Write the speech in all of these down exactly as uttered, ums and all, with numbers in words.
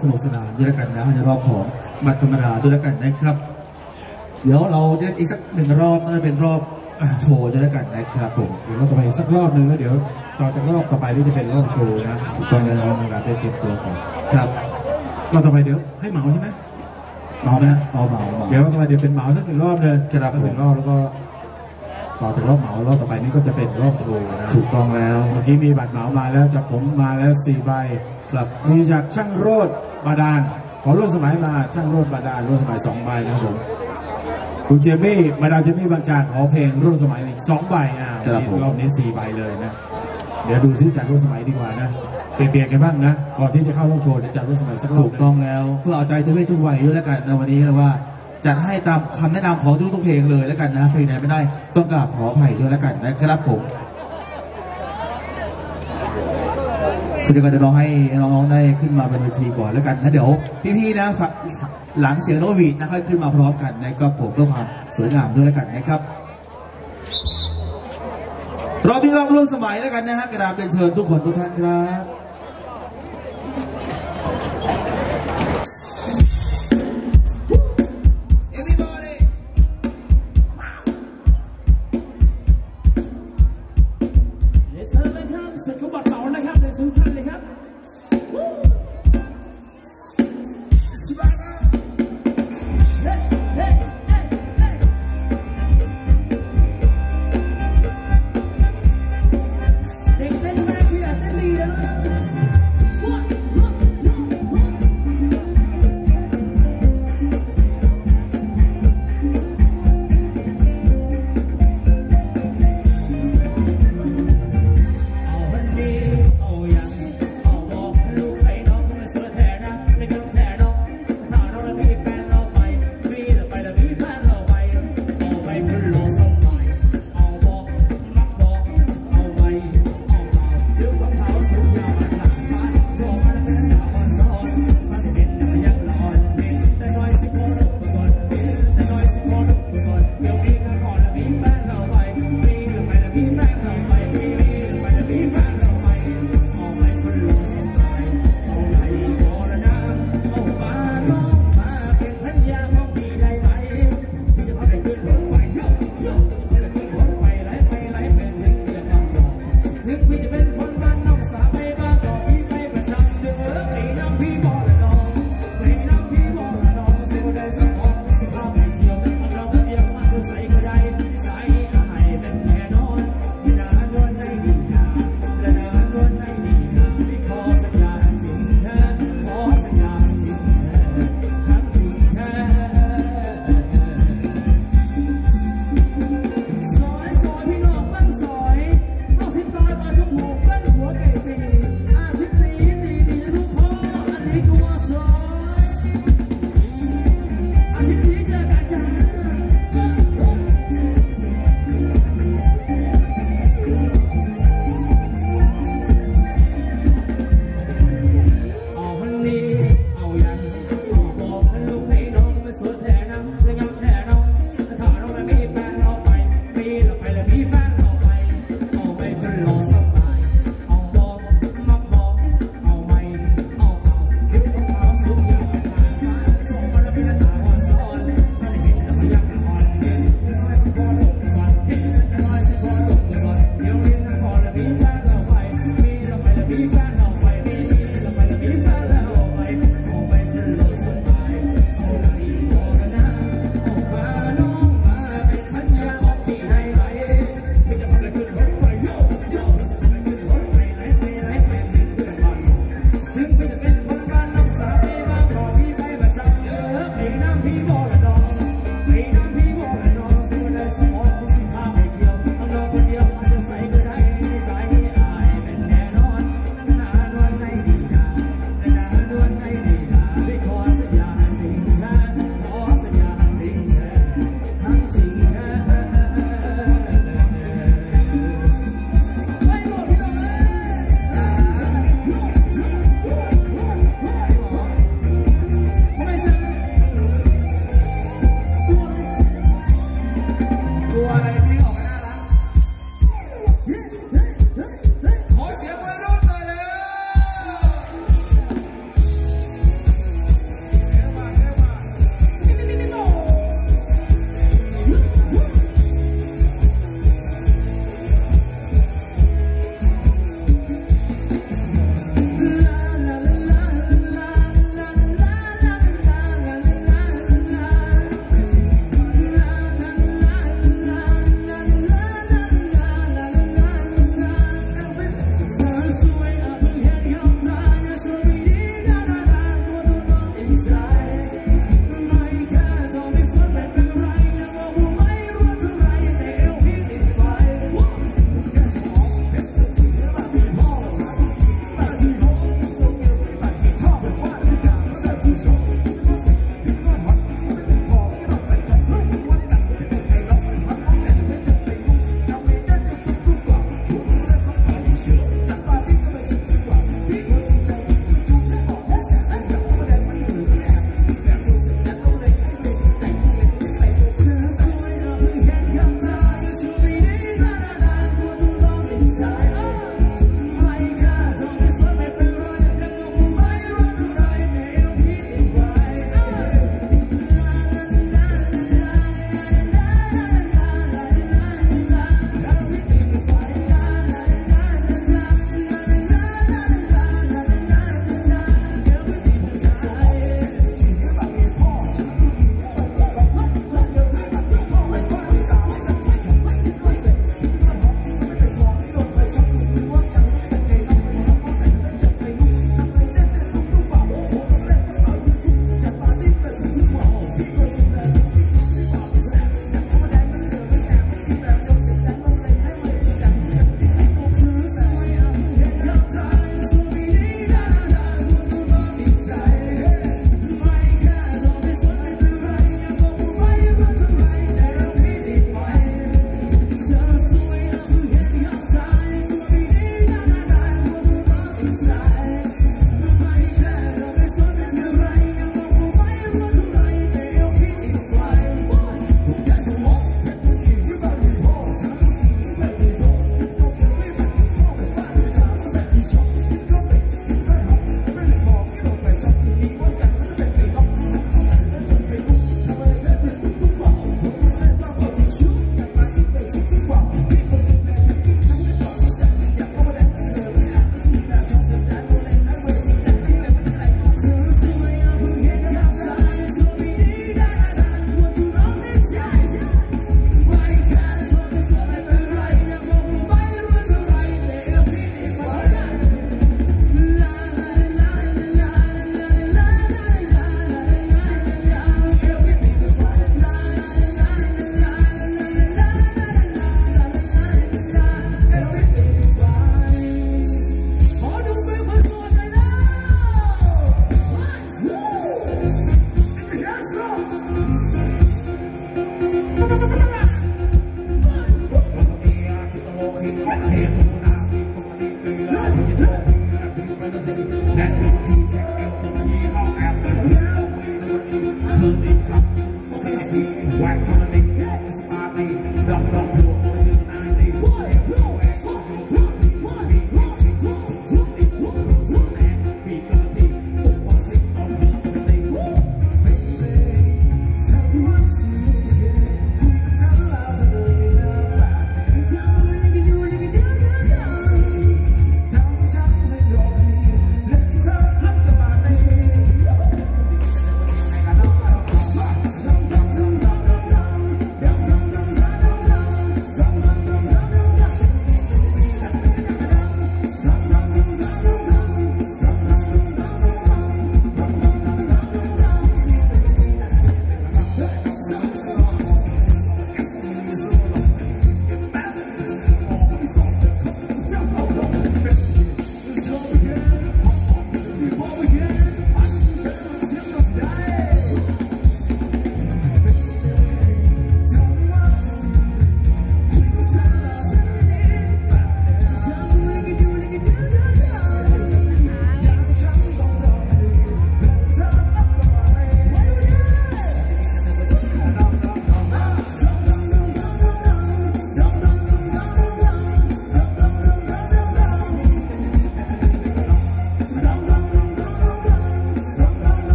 สนุกสนานด้วยแล้วกันนะในรอบของมัดธรรมดาด้วยแล้วกันนะครับเดี๋ยวเราจะอีกสักหนึ่งรอบน่าจะเป็นรอบโชว์ด้วยแล้วกันนะครับผมเดี๋ยวเราจะไปสักรอบหนึ่งแล้วเดี๋ยวต่อจากรอบต่อไปนี่จะเป็นรอบโชว์นะถูกต้องแล้วเวลาได้เตรียมตัวก่อนครับรอบต่อไปเดี๋ยวให้เหมาใช่ไหมเหมานะเอาเหมาเดี๋ยวต่อไปเดี๋ยวเป็นเหมาสักหนึ่งรอบเลยครับหนึ่งรอบแล้วก็ต่อจากรอบเหมารอบต่อไปนี้ก็จะเป็นรอบโชว์นะถูกต้องแล้วเมื่อกี้มีบัตรเหมามาแล้วจากผมมาแล้วสี่ใบครับมีจากช่างโรดบาดาลขอร่วมสมัยมาช่างโรดบาดาลร่วมสมัยสองใบนะครับผมคุณเจมี่มาดามเจมี่บางจากขอเพลงร่วมสมัยอีกสองใบอ่ะรอบนี้สี่ใบเลยนะเดี๋ยวดูซิจัดร่วมสมัยดีกว่านะเปลี่ยนกันบ้างนะก่อนที่จะเข้ารอบโชว์จะจัดร่วมสมัยสักรอบถูกต้องแล้วเพื่อเอาใจทุกเพศทุกวัยด้วยแล้วกันในวันนี้นะว่าจัดให้ตามคำแนะนำของทุกๆเพลงเลยแล้วกันนะเพลงไหนไม่ได้ต้องกราบขออภัยด้วยแล้วกันนะครับผมสุดท้ายก็เดี๋ยวเราให้น้องๆได้ขึ้นมาบนเวทีก่อนแล้วกันนะเดี๋ยวพี่ๆนะหลังเสียงโนวีดนะค่อยขึ้นมาพร้อมกันนะครับผมเพื่อความสวยงามด้วยแล้วกันนะครับรอบที่รอบร่วมสมัยแล้วกันนะฮะกระดาษเป็นเชิญทุกคนทุกท่านครับทคืนนี้ครับวันคนนี้สปาร์ตี้ดอกดอกพลูนายดี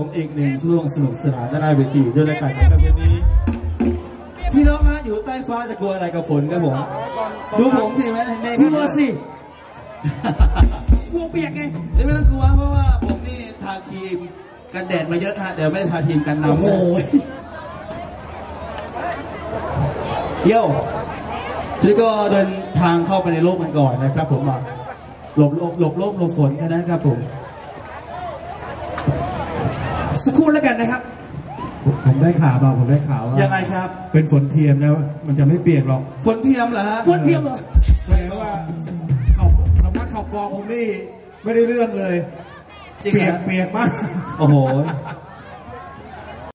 อีกหนึ่งช่วงสนุกสนานด้านหน้าเวทีด้วยแล้วกันนะครับวันนี้พี่น้องฮะอยู่ใต้ฟ้าจะกลัวอะไรกับฝนครับผมดูผมสิแม่ในกลัวสิกลัวเปียกไงไม่ต้องกลัวเพราะว่าผมนี่ทาครีมกันแดดมาเยอะฮะแต่ไม่ได้ทาครีมกันน้ำโอ้โหเยี่ยวทีนี้ก็เดินทางเข้าไปในโลกกันก่อนนะครับผมมาหลบหลบหลบลมหลบฝนกันนะครับผมสักครู่แล้วกันนะครับผมได้ข่าวมาผมได้ข่าวว่ายังไงครับเป็นฝนเทียมแล้วมันจะไม่เปียกหรอกฝนเทียมเหรอฮะฝนเทียมเหรอแปลว่าเขาสำนักข่าวกองผมนี่ไม่ได้เรื่องเลยจริงเปียกเปียกมากโอ้โห